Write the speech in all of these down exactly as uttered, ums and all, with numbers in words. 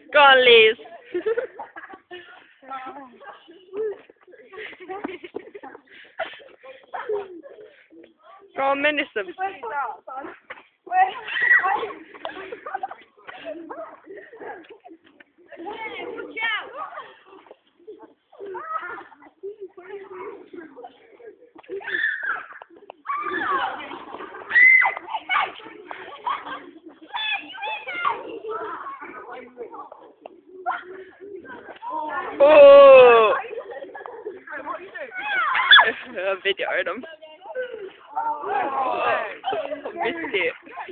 Go on, Liz. Go on, menace them. Oh! I videoed them. Oh, I missed it.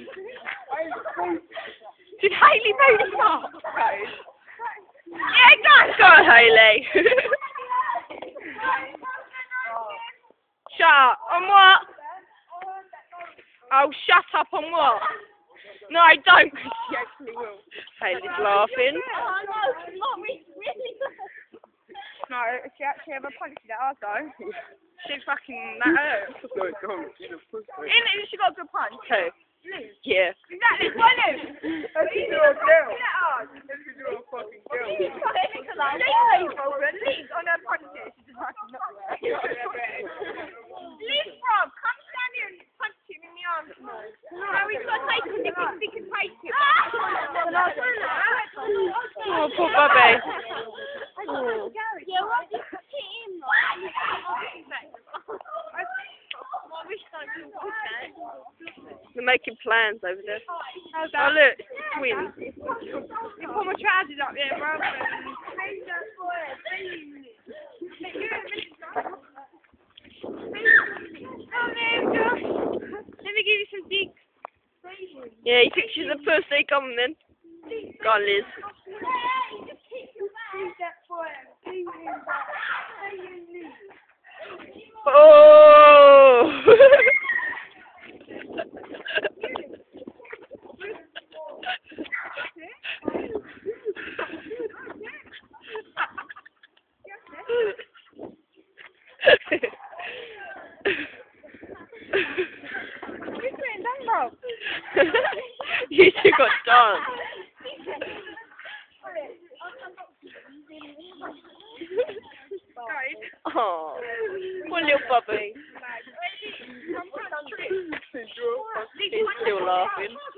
Did Hayley notice that? Yeah, go, go on, Hayley. Shut up. On what? Oh, shut up on what? No, I don't, because she actually will. Hayley's laughing. Oh, no, she's not really. No, she actually ever punched you that hard though. She fucking that hurt. No, don't. She's a pussy. Isn't it? She got a good punch. Who? Yeah. Exactly. Why Liz? If you do a girl. If you do a fucking girl. Leave on her punches. She's just fucking not there. Leave, Rob. Come stand here and punch him in the arm. No, he's got to take him. He can, he can take him. Oh, poor Bobby. Oh. Yeah, what did you hit him? They're making plans over there. How's Oh, that? look, it's twins. You put my trousers up there, bro. Let me give you some digs. Yeah, he thinks she's a pussy. Come on, then. Go on, Liz. Oh! You two got done. Oh, poor little Bobby. He's still laughing.